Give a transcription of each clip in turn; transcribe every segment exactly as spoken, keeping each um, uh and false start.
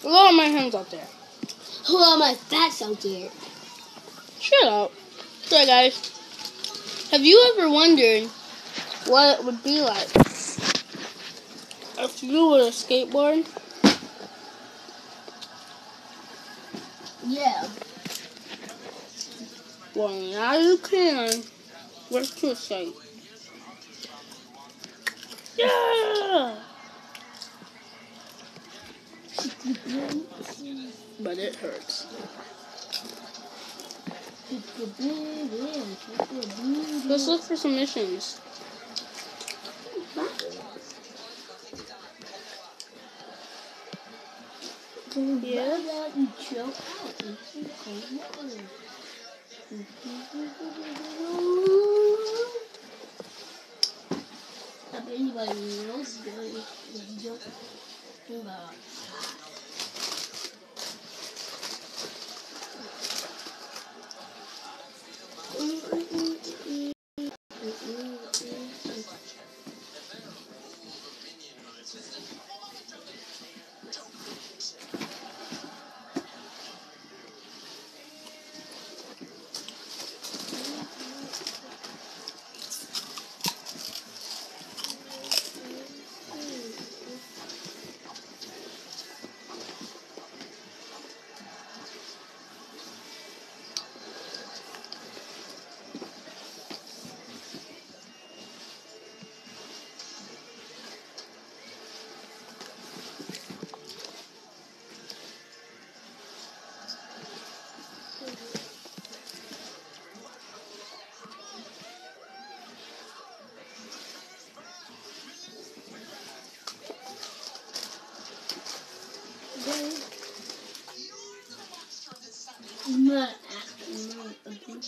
Lower my hands out there. Lower my fats out there. Shut up. So guys, have you ever wondered what it would be like if you were a skateboard? Yeah. Well, now you can. Where's your skate? Yeah! But it hurts. Let's look for some missions. Yeah. If anybody knows the joke about not asking me again.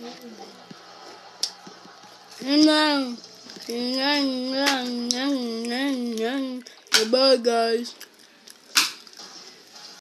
Bye, guys.